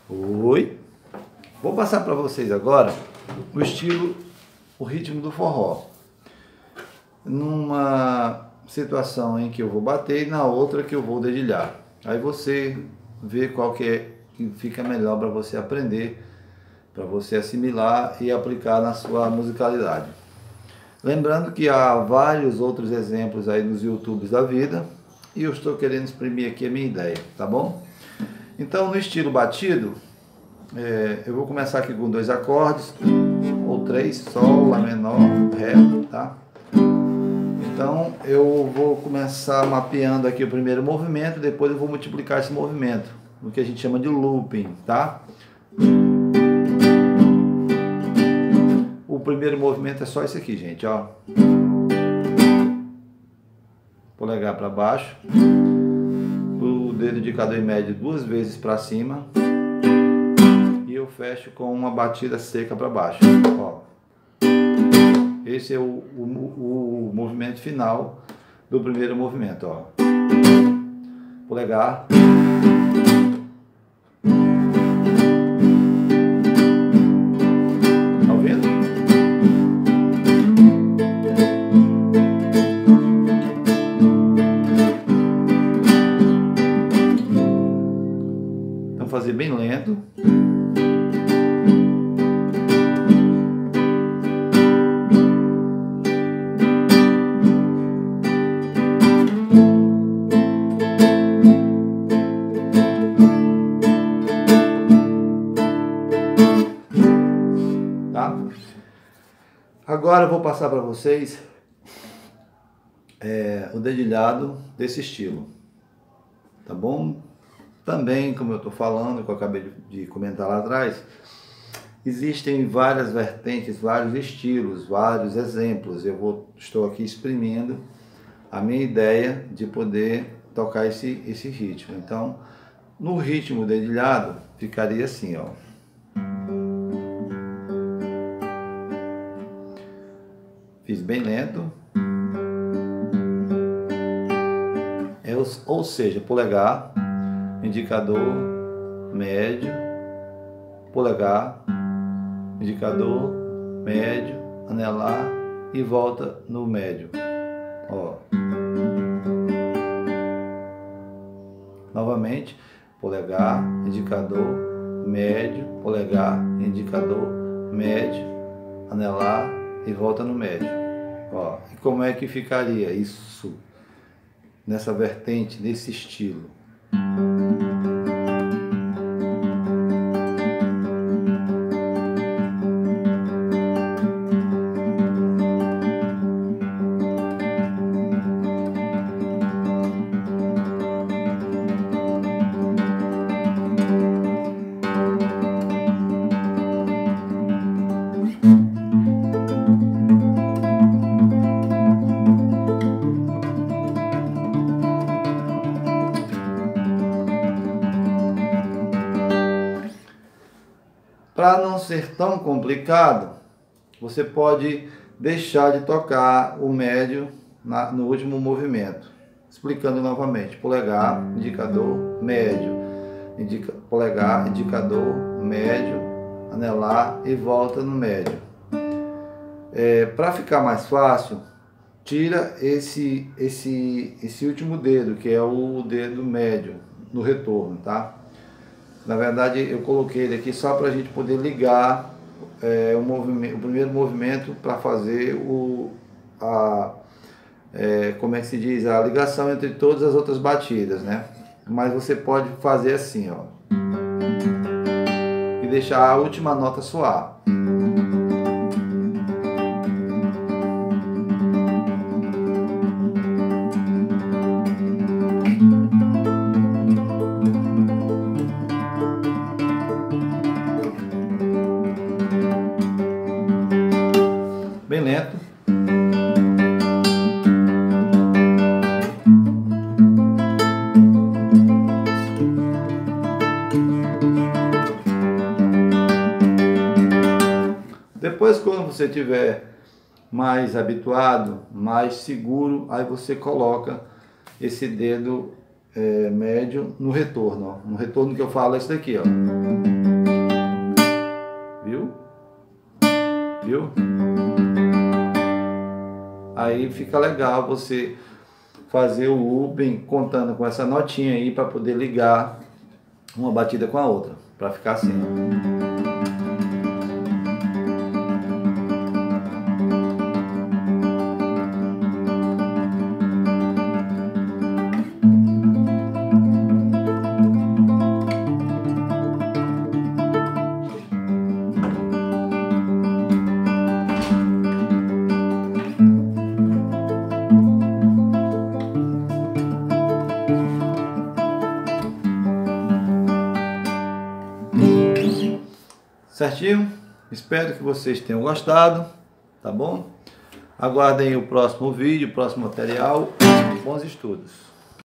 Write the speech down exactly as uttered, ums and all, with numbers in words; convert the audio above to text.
Oi! Vou passar para vocês agora o estilo, o ritmo do forró. Numa situação em que eu vou bater e na outra que eu vou dedilhar. Aí você vê qual que é que fica melhor para você aprender, para você assimilar e aplicar na sua musicalidade. Lembrando que há vários outros exemplos aí nos YouTubes da vida e eu estou querendo exprimir aqui a minha ideia, tá bom? Então, no estilo batido, é, eu vou começar aqui com dois acordes, ou três, Sol, Lá menor, Ré, tá? Então, eu vou começar mapeando aqui o primeiro movimento, depois eu vou multiplicar esse movimento, o que a gente chama de looping, tá? O primeiro movimento é só esse aqui, gente, ó. Polegar para baixo. O dedo indicador e médio duas vezes para cima. E eu fecho com uma batida seca para baixo, ó. Esse é o, o, o movimento final do primeiro movimento, ó. Polegar. Tá ouvindo? Então fazer bem lento. Agora eu vou passar para vocês é, o dedilhado desse estilo, tá bom? Também, como eu estou falando, que eu acabei de comentar lá atrás, existem várias vertentes, vários estilos, vários exemplos. Eu vou, estou aqui exprimindo a minha ideia de poder tocar esse, esse ritmo. Então, no ritmo dedilhado, ficaria assim, ó. Fiz bem lento, é, ou seja, polegar, indicador, médio, polegar, indicador, médio, anelar e volta no médio, ó. Novamente, polegar, indicador, médio, polegar, indicador, médio, anelar e volta no médio, ó. E como é que ficaria isso nessa vertente, nesse estilo? Para não ser tão complicado, você pode deixar de tocar o médio na, no último movimento. Explicando novamente, polegar, indicador, médio, indica, polegar, indicador, médio, anelar e volta no médio. É, para ficar mais fácil, tira esse, esse, esse último dedo, que é o dedo médio, no retorno, tá? Na verdade, eu coloquei ele aqui só para a gente poder ligar é, o, movimento, o primeiro movimento para fazer o, a, é, como é que se diz, a ligação entre todas as outras batidas, né? Mas você pode fazer assim, ó, e deixar a última nota soar. Bem lento. Depois, quando você tiver mais habituado, mais seguro, aí você coloca esse dedo é, médio no retorno, ó. No retorno que eu falo é esse daqui, ó. viu? Aí fica legal você fazer o looping contando com essa notinha aí para poder ligar uma batida com a outra, para ficar assim. Certinho? Espero que vocês tenham gostado, tá bom? Aguardem o próximo vídeo, o próximo material. Bons estudos!